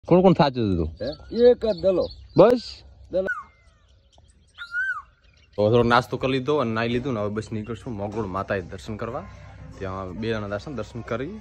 કોણ કોણ થાચું હતું? એક જ દલો બસ. દલો થોડો નાસ્તો કરી લીધો અને નાઈ લીધું ને હવે બસ નીકળશું મોગરોળ માતાએ દર્શન કરવા. ત્યાં 2 જણા દર્શન કરી.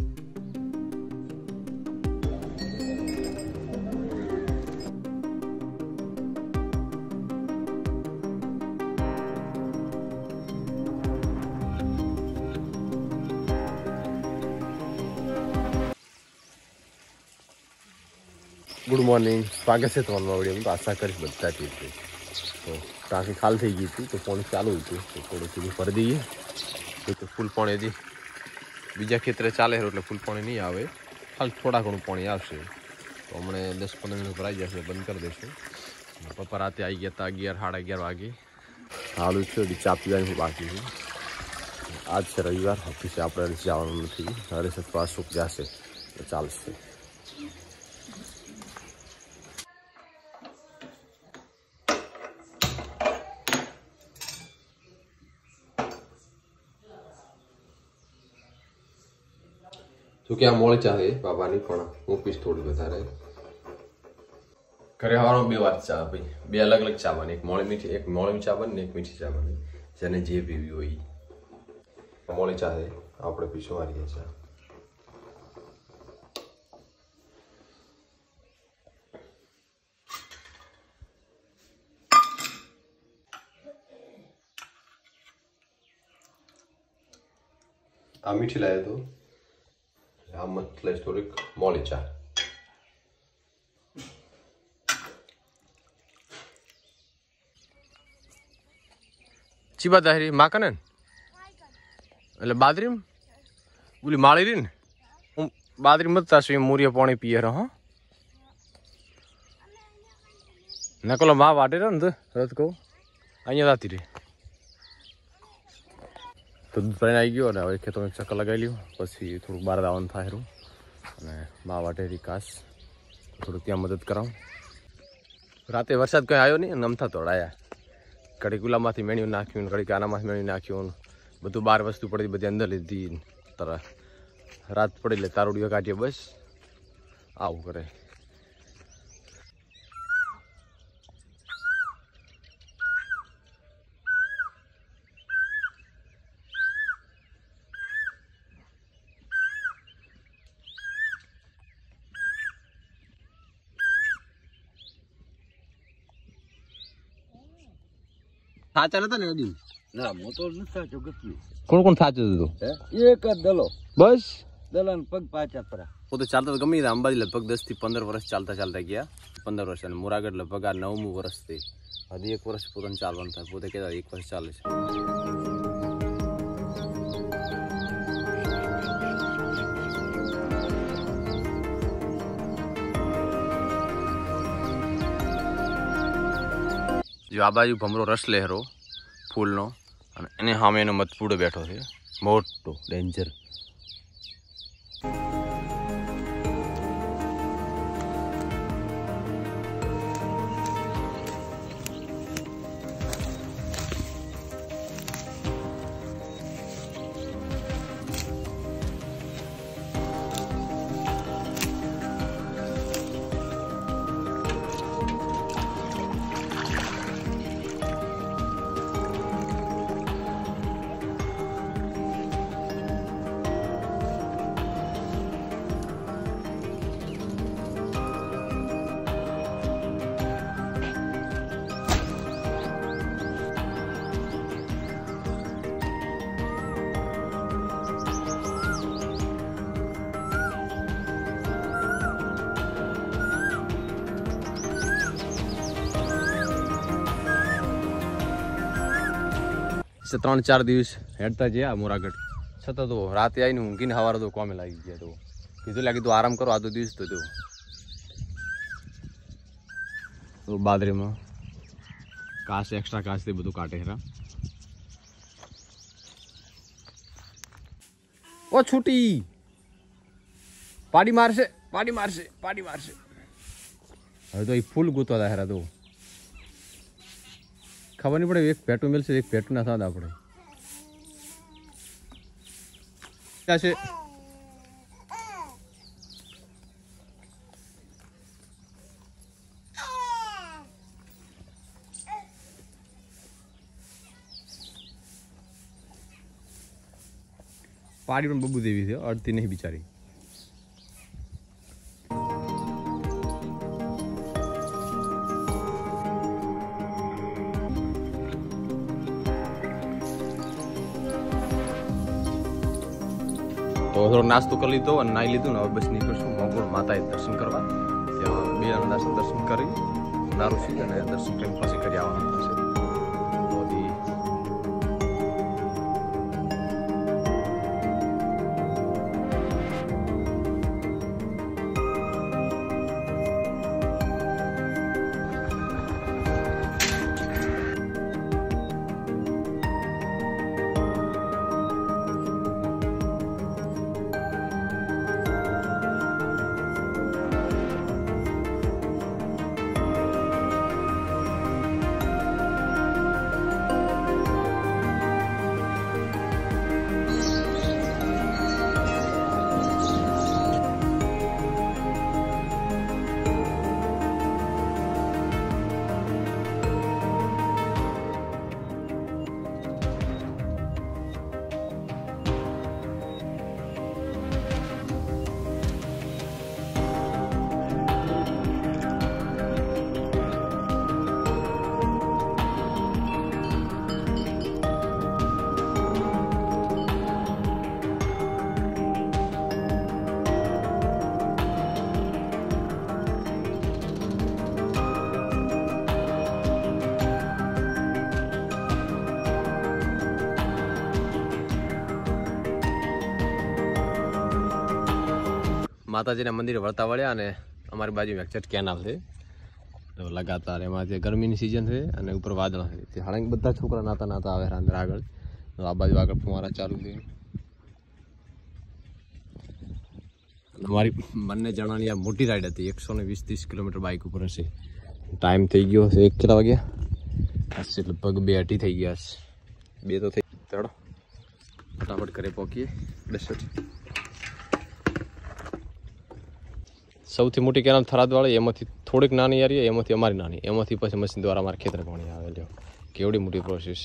ગુડ મોર્નિંગ, સ્વાગત છે તમારા વિડીયોમાં. તો આશા કરીશ બધા ઠીક છે. તો ટાંકી ખાલી થઈ ગઈ હતી તો પાણી ચાલુ હતું તો થોડું થોડું ભરી દઈએ. તો ફૂલ પાણી હજી બીજા ખેતરે ચાલે એટલે ફૂલ પાણી નહીં આવે, ખાલી થોડા ઘણું પાણી આવશે. તો હમણાં 10-15 મિનિટ ભરાઈ જશે, બંધ કરી દઈશું. પપ્પા રાતે આવી ગયા હતા 11-11:30 વાગે. હાલું છે હજી ચા પીવાની બાકી છે. આજ છે રવિવાર, ઓફિસે આપણે જવાનું નથી. હરેશ અથવા અશોક જશે તો ચાલશે. તો કે આ મોળી ચા છે બાબાની, પણ હું પીશ થોડી વધારે. ઘરે હવાનો 2 વાર ચા ભાઈ, 2 અલગ અલગ ચા બને. એક મોળી ચા બને ને એક મીઠી ચા બને, જેને જે પીવી હોય. મોળી ચા છે, આપણે પીશું મારી ચા. આ મીઠી લાવ્યો તો આ મત લઈશ થોડીક મોળી ચા. ચીબા દાહરી માકને એટલે બાદરી બોલી માળી રહી ને હું બાદરી મત તાસુ મૂરિયા પાણી પીએ રહો નકલો માં વાટે રહ્યો ને રથ કહું અહીંયા રાતી રે. તો દૂધ ભરીને આવી ગયો અને હવે ખેતરમાં ચક્કર લગાવી લ્યો. પછી થોડુંક બહાર આવવાનું થાય રહ્યું અને મા વાટેરી કાસ થોડુંક ત્યાં મદદ કરાવું. રાતે વરસાદ કંઈ આવ્યો નહીં, નમથા તોડાયા. ઘડી ગુલામાંથી મેળ્યું નાખ્યું, ઘડી આનામાંથી મેળવી નાખ્યું, બધું 12 વસ્તુ પડી બધી અંદર લીધી. તરત રાત પડી એટલે તારોડીઓ કાઢીએ, બસ આવું કરે. સાચા નતા ને અડી ના મોટો નથી સાચો ગત્યું. કોણ કોણ સાચું હતું? એક જ દલો બસ. દલાન પગ પાછા પરા. પોતે ચાલતા ગમે અંબાજી લગભગ 10 થી 15 વર્ષ ચાલતા ગયા. 15 વર્ષ અને મોરાગઢ લગભગ આ 9મું વર્ષ થી. હજી 1 વર્ષ પોતાને ચાલવાનું થાય. પોતે કહેતા 1 વર્ષ ચાલે છે. જો આ બાજુ ભમરો રસ લહેરો ફૂલનો અને એને સામે એનો મતપૂડો બેઠો છે, મોટો ડેન્જર. से 3-4 દિવસ હેડતા ગયા મોરાગઢ. છતાં તો રાતે આવીને ઊંઘીને સવારે તો કોમે લાગી ગયા. તો કીધું લાગી તું આરામ કરો આ તો દિવસ તો બાદરીમાં કાસ એક્સ્ટ્રા કાસથી બધું કાઢે હેરા. ઓ છૂટી પાડી મારશે. હવે તો એ ફૂલ ગૂંથવા હતા હેરા. તો ખબર નહીં પડે, એક પેટું મેળશે એક પેટું ના સાદ આપણે છે. પાડી પણ બબુ દેવી છે, અડતી નહીં બિચારી. તો થોડો નાસ્તો કરી લીધો અને નાહી લીધું ને હવે બસ નીકળશું મગોળ માતાએ દર્શન કરવા. ત્યાં બે દર્શન કરી નારું છે અને દર્શન કરીને પછી કરી આવવાનું થશે. માતાજીના મંદિરે વળતા વળ્યા અને અમારી બાજુમાં એક કેનાલ છે તો લગાતાર એમાં જે ગરમીની સિઝન છે અને ઉપર વાદળ છે તે હાલાકી બધા છોકરા નાતા આવે અંદર આગળ. તો આ બાજુ આગળ ફુવારા ચાલુ છે. અમારી બંને જણાની આ મોટી રાઈડ હતી, 120-30 કિલોમીટર બાઇક ઉપર હશે. ટાઈમ થઈ ગયો હશે 1 કેટલા વાગ્યા હશે, લગભગ 2:30 થઈ ગયા હશે. 2 તો થઈ ચડો ફટાફટ ઘરે પહોંચીએ. સૌથી મોટી કેનાલ થરાદવાળી, એમાંથી થોડીક નાની યારી, એમાંથી અમારી નાની, એમાંથી પછી મશીન દ્વારા અમારા ખેતર પાણી આવે. લ્યો કેવડી મોટી પ્રોસેસ.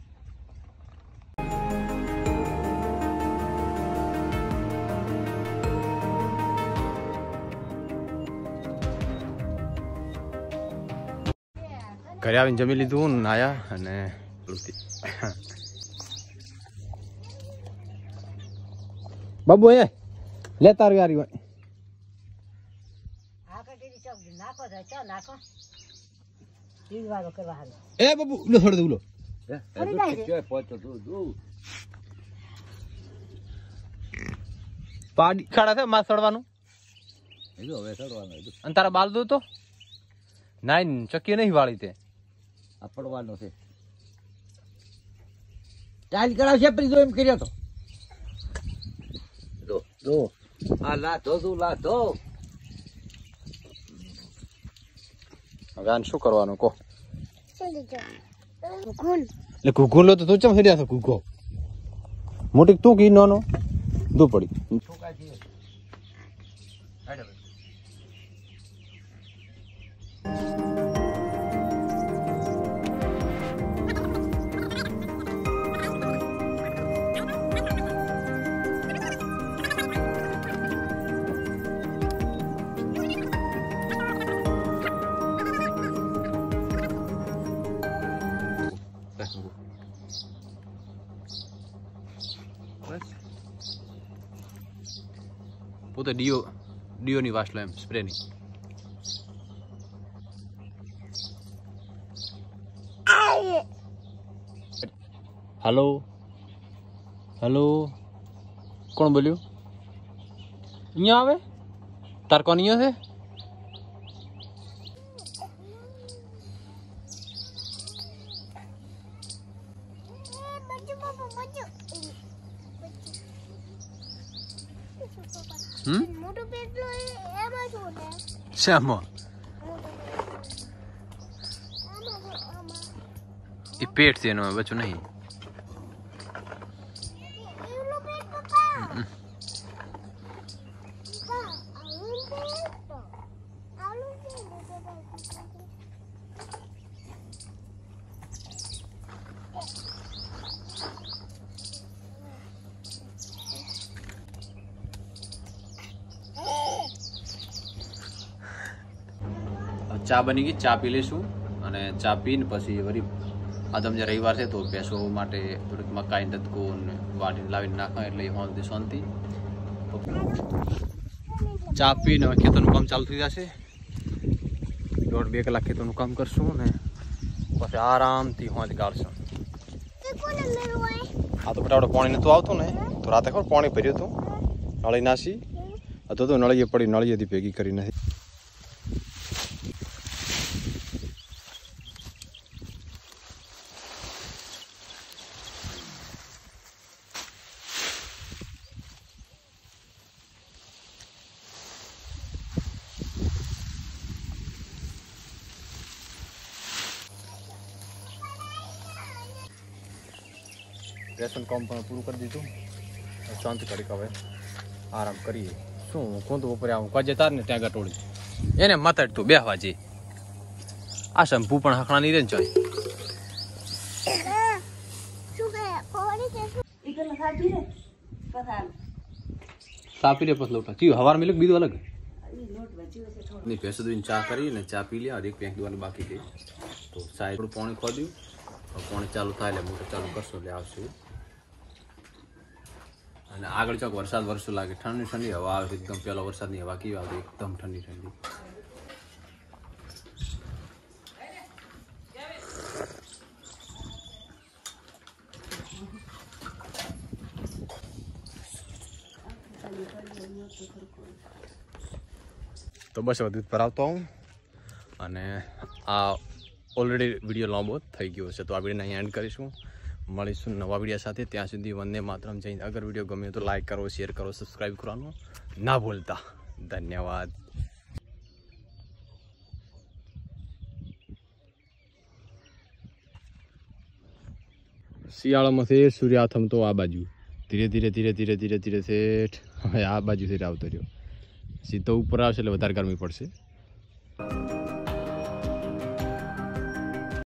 ઘરે આવીને જમી લીધું, નાયા અને બાબુ અહીંયા લે તારું યારી હોય. એ બાબુ લો છોડ દઉં લો. પાડી ખાડા છે માસ સડવાનું અને તારા બાલ દઉં તો નાઈ ચક્કી નહીં વાળી તે પડવાનો છે. ચાલ કરાવશે પ્રીજો એમ કર્યો તો જો આ લાતો તું લાતો. હવે આને શું કરવાનું કહો? એટલે ઘૂઘું લો તો તું ચમ હેડ્યા છો? ઘૂઘો મોટી તું કી નાનો દુ પડી. પોતે ડીઓની વાસ લો એમ સ્પ્રેની. હલો હલો કોણ બોલ્યું? અહીંયા આવે તાર કોણ અહીંયા છે? શામાં એ પેટ છે એનો બચ્ચું નહીં. ચા બની ગઈ, ચા પી લઈશું અને ચા પીને પછી વળી આદમ જે રવિવાર છે તો ભેંસો માટે થોડીક મકાઈ દતકો ને વાટીને લાવીને નાખવા એટલે શાંતિ શાંતિ. ચા પીને ખેતરનું કામ ચાલુ થઈ જશે. 1.5-2 કલાક ખેતરનું કામ કરશું ને પછી આરામથી હોંજ કાઢશું. આ તો ફટાફટ પાણી નતું આવતું ને તો રાતે ખબર પાણી ભર્યું હતું નળી નાસી હતો તો નળીએ પડી નળીએથી ભેગી કરી નથી. રેશન કામ પણ પૂરું કરી દીધું. શાંતિ કરી હવે આરામ કરીએ. શું કોણ તો બપોરે આવું કાજે તાર ને ત્યાં ગટોળી એને માથાડ તું બેહવા જઈ. આ શંભુ પણ હકણા નહીં રે ને ચાય સાપી રે પછી લોટા ચીયું હવાર મિલક બીજું અલગ નહીં. ભેંસો દોઈને ચા કરી ને ચા પી લે. એક પેંક દવાનું બાકી છે તો ચા થોડું પાણી ખોદ્યું. પાણી ચાલુ થાય એટલે મોટર ચાલુ કરશો એટલે આવશે. અને આગળ ચોક વરસાદ વરસું લાગે. ઠંડી ઠંડી હવા આવે એકદમ. પેલો વરસાદની હવા કેવી આવતી એકદમ ઠંડી ઠંડી. તો બસ હવે દૂધ ભરાવતો આવું. અને આ ઓલરેડી વિડીયો લાંબો થઈ ગયો છે તો આ વિડીયોને અહીં એન્ડ કરીશું. મળીશું નવા વિડીયો સાથે. ત્યાં સુધી વંદે માતરમ જય હિન્દ. અગર વિડીયો ગમે તો લાઈક કરો, શેર કરો, સબસ્ક્રાઈબ કરવાનું ના ભૂલતા. ધન્યવાદ. શિયાળામાં છે સૂર્યાથમ તો આ બાજુ ધીરે ધીરે ધીરે ધીરે ધીરે ધીરે શેઠ હવે આ બાજુ આવતો રહ્યો. સીધો ઉપર આવશે એટલે વધારે ગરમી પડશે.